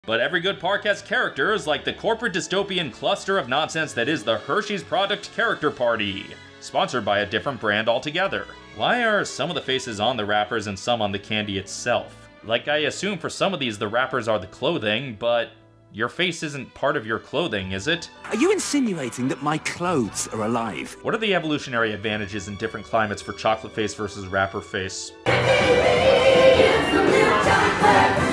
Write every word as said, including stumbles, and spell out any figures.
But every good park has characters like the corporate dystopian cluster of nonsense that is the Hershey's Product Character Party, sponsored by a different brand altogether. Why are some of the faces on the wrappers and some on the candy itself? Like, I assume for some of these the wrappers are the clothing, but your face isn't part of your clothing, is it? Are you insinuating that my clothes are alive? What are the evolutionary advantages in different climates for chocolate face versus wrapper face?